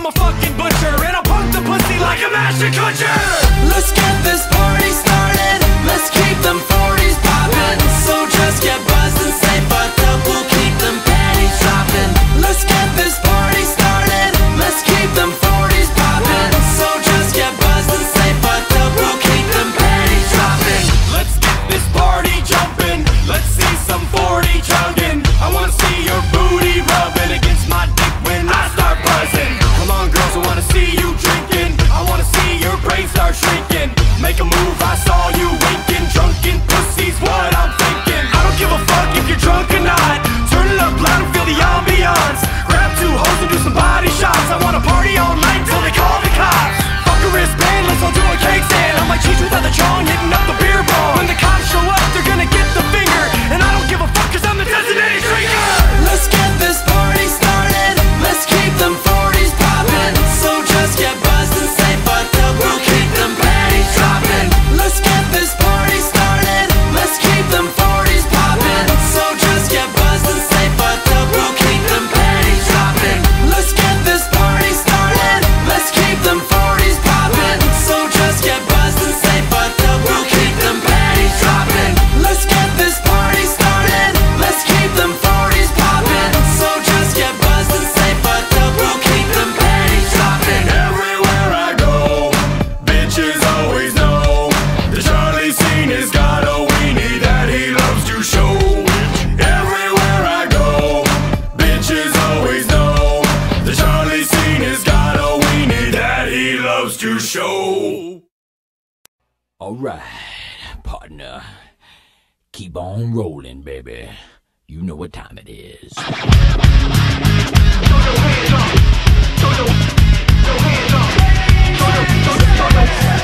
a fucking butcher, and I'll pump the pussy like a master cutcher. Let's get this party started. Let's keep them 40s poppin'. So just get buzzed and stay fucked up. We'll keep them panties droppin'. Let's get this party started. Let's keep them 40s poppin'. So just get buzzed and stay fucked up. We'll keep them panties droppin'. Let's get this party jumpin'. Let's see some 40 chugging. I wanna see your booty rubbing against my dick when I start buzzing. Come on girls, I wanna see you drinking. I wanna see your brain start shrinking. Make a move, I saw you winking. Drunken pussy's what I'm thinking. I don't give a fuck if you're drunk or not. Turn it up loud and feel the ambiance. Grab two hoes and do some body shots. I wanna party all night till they call the cops. Fuck a wristband, let's all do a cake stand. On my cheeks without the chong, hitting up the beer bong. When the cops show up, they're gonna get the finger. And I don't give a fuck cause I'm the designated drinker. Let's get this party started. Let's keep them 40s poppin'. So just get buzzed and stay fucked up. We'll keep them panties droppin'. Let's get this party started. Let's keep them 40s poppin'. So just get buzzed and stay fucked up. We'll keep them panties droppin'. Let's get this party started. Let's keep them 40s poppin'. So just get buzzed and stay fucked up. We'll keep them panties droppin'. Let's get this party started. Let's keep them 40s poppin'. So just get buzzed and stay fucked up. We'll keep them panties droppin'. Everywhere I go, bitches always know the Charlie scene has got a weenie that he loves to show. Everywhere I go, bitches always know the Charlie scene has got a weenie that he loves to show. Alright, partner. Keep on rolling, baby. You know what time it is. Throw your hands up. Throw your hands up. Throw your